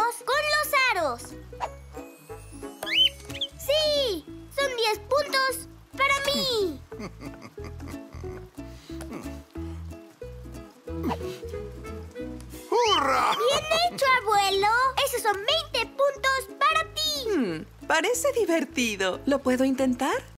Empecemos con los aros. ¡Sí! Son 10 puntos para mí. ¡Hurra! ¡Bien hecho, abuelo! Esos son 20 puntos para ti. Parece divertido. ¿Lo puedo intentar?